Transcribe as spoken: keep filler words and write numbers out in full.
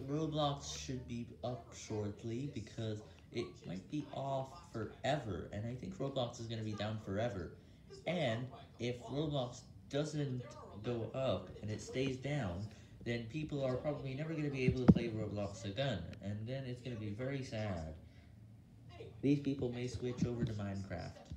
Roblox should be up shortly because it might be off forever, and I think Roblox is going to be down forever. And if Roblox doesn't go up and it stays down, then people are probably never going to be able to play Roblox again, and then it's going to be very sad. These people may switch over to Minecraft.